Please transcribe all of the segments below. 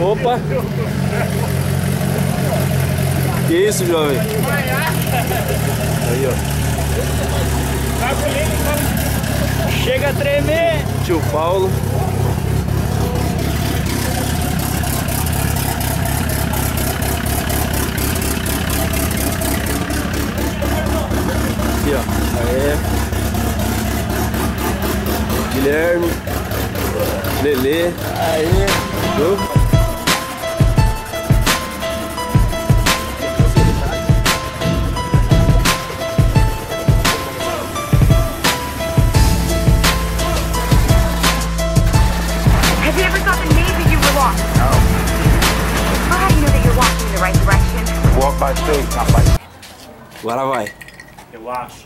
Opa! Que isso, jovem? Aí, ó. Chega a tremer! Tio Paulo. Aqui, ó. Aé. Guilherme. Lelê. Aí. Viu? Have you ever thought that maybe you were lost? No. Well, how do you know that you're walking in the right direction? Walk by faith, not by sight. Agora vai. Eu acho.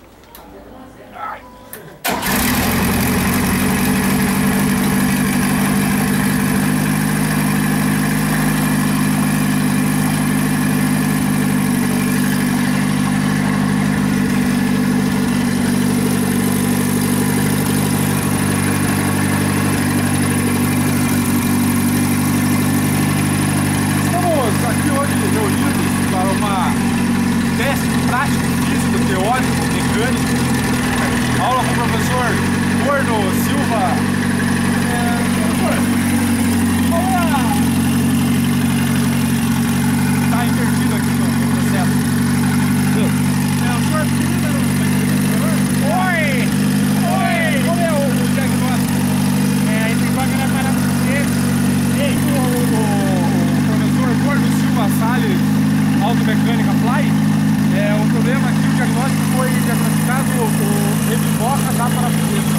Estamos aqui hoje reunidos para uma teste prático físico, teórico, mecânico. Aula com o professor Corno Silva. Professor, está invertido aqui no processo. Oi! Como é o diagnóstico? Aí tem vaga na parada do tempo. Ei, o professor Corno Silva Salles, automecânica Fly. O problema aqui, o diagnóstico foi diagnosticado o reboca da parafuseta.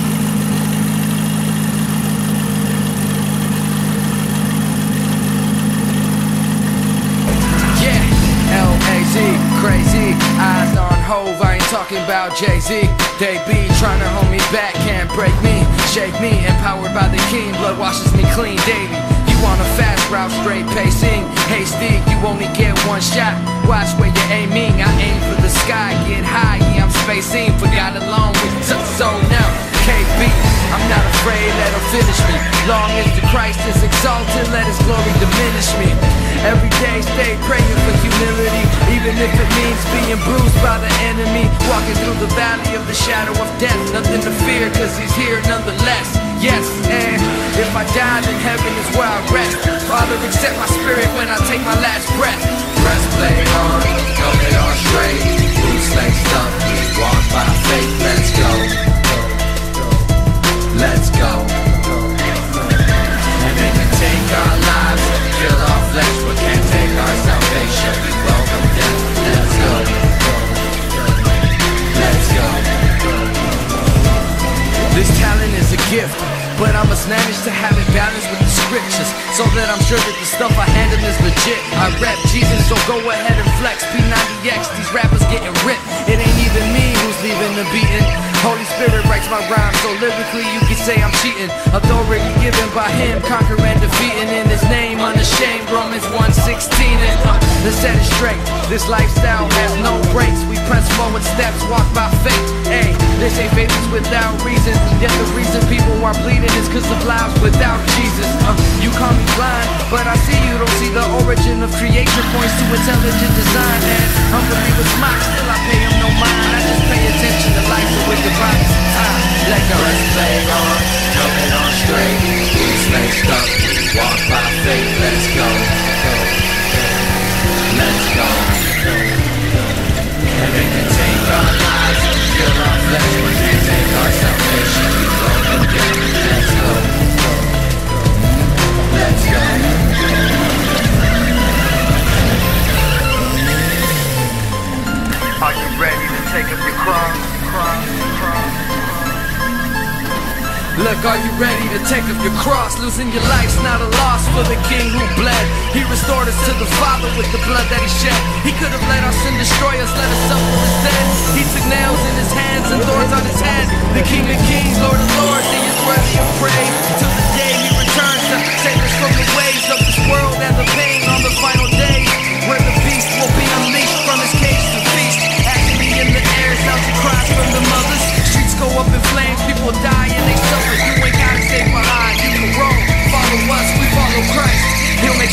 L-A-Z, crazy, eyes on Hove, I ain't talking about Jay-Z. They be trying to hold me back, can't break me, shake me, empowered by the king, blood washes me clean daily. You want a fast route, straight pacing, hasty, you only get one shot, watch where you're aiming, I aim for the sky, get high, yeah, I'm spacing, forgot along with so now, KB, I'm not afraid, let him finish me, long as the Christ is exalted, let his glory diminish me. Every day stay praying for humility, even if it means being bruised by the enemy. Walking through the valley of the shadow of death, nothing to fear cause he's here nonetheless. Yes, and if I die then heaven is where I rest. Father, accept my spirit when I take my last breath. Breastplate on, helmet on straight, boots laced up, walk by faith, let's go. Let's go. And they can take our lives, kill our flesh, but can't take our salvation. Welcome death, let's go. Let's go. This talent is a gift, but I must manage to have it balanced with the scriptures, so that I'm sure that the stuff I hand them is legit. I rap Jesus, so go ahead and flex. P90X, these rappers getting ripped. It ain't even me who's leaving the beating. Holy Spirit writes my rhymes, so lyrically you can say I'm cheating. Authority given by him, conquering, defeating in his name, unashamed. Romans 1:16 and let's set it straight. This lifestyle has no breaks. We press forward steps, walk by faith. Hey, they say faith is without reason, yet the reason people are bleeding is cause of lives without Jesus. You call me blind, but I see you don't see the origin of creation points to intelligent design. And unbelievers mock, still I pay them no mind. I just pay attention to life with the bodies of time. Let go. Breastplate on, helmet on straight, boots laced up, walk by faith, let's go. Let's go. And they can take our lives, kill our flesh, but can't take our salvation. We welcome them, let's go. Let's go. Are you ready to take up your cross? Look, are you ready to take up your cross? Losing your life's not a loss for the King who bled. He restored us to the Father with the blood that he shed. He could have let our sin destroy us, let us suffer instead. He took nails in his hands and thorns on his head. The King of Kings, Lord of Lords, he is worthy of praise. Till the day he returns to save us from the ways of this world and the pain on the final days, where the beast will be unleashed from his cage to feast. Agony in the air, sounds of cries from the mothers. Streets go up in flames, people die and they suffer. You ain't gotta stay behind, you can roll. Follow us, we follow Christ. He'll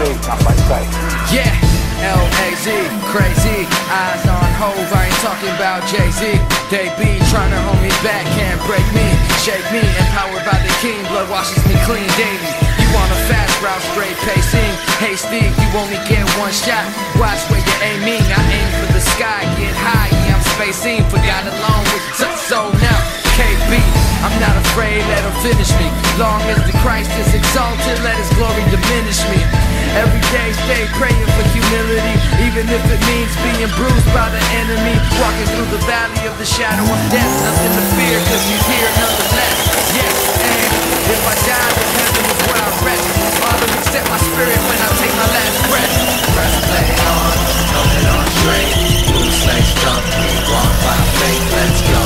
Yeah, L-A-Z, crazy, eyes on Hove, I ain't talking about Jay-Z. They be trying to hold me back, can't break me, shake me, empowered by the king, blood washes me clean daily. You want a fast route, straight pacing, hasty, you only get one shot, watch where you're aiming, I aim for the sky, get high, yeah, I'm spacing, forgot along with so now, KB, I'm not afraid, let him finish me, long as the Christ is exalted, let his glory diminish me. Every day stay praying for humility, even if it means being bruised by the enemy. Walking through the valley of the shadow of death, nothing to fear, cause he's here nonetheless. Yes, and if I die, then heaven is where I rest. Father, accept my spirit when I take my last breath. Breastplate on, helmet on straight, loose legs up, walk by faith, let's go.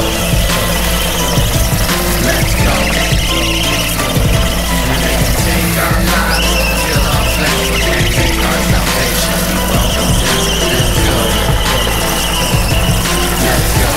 Let's go. And they can take our lives, kill our flesh, but can't take our salvation. Welcome to, let's go. Let's go.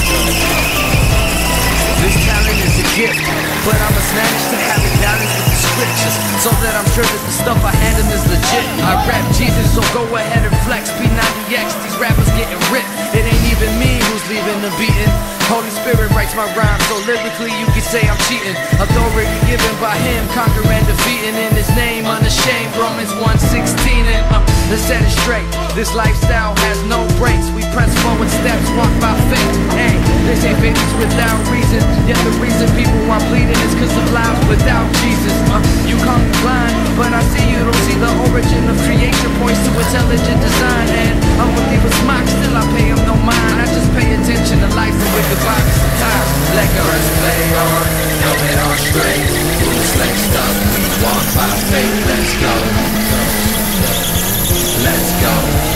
This talent is a gift, but I must manage to have it balanced with the scriptures, so that I'm sure that the stuff I hand him is legit. I rap Jesus, so go ahead and flex. P90X, these rappers getting ripped. It ain't even me who's leaving the beating. Holy Spirit writes my rhymes, so lyrically you could say I'm cheating. Authority given by him, conquer and defeating in his name, unashamed. Romans 1:16 and let's set it straight. This lifestyle has no breaks. We press forward steps, walk by faith. Hey, they say faith is without reason, yet the reason people are bleeding is cause of lives without Jesus. You call me blind, but I see you don't see the origin of creation points to intelligent design. And unbelievers mock, still I pay them no mind. I just pay attention to life and wicked vibes sometimes. Let go. Breastplate on, helmet on straight, loose legs up, walk by faith, let's go. Let's go.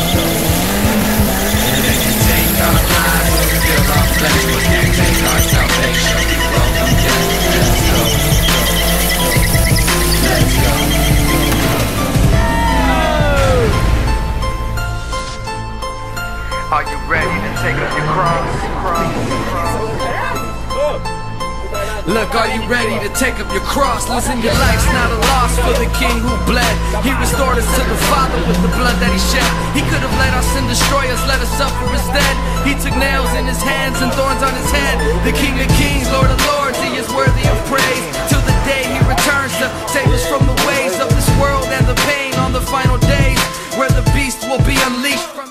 And they can take our lives, kill our flesh, but can't take our salvation. Welcome death, let's go. Let's go. Are you ready to take up your cross? Look, are you ready to take up your cross? Listen, your life's not a loss for the King who bled. He restored us to the Father with the blood that he shed. He could have let our sin destroy us, let us suffer instead. He took nails in his hands and thorns on his head. The King of Kings, Lord of Lords, he is worthy of praise. Till the day he returns to save us from the ways of this world and the pain on the final days, where the beast will be unleashed from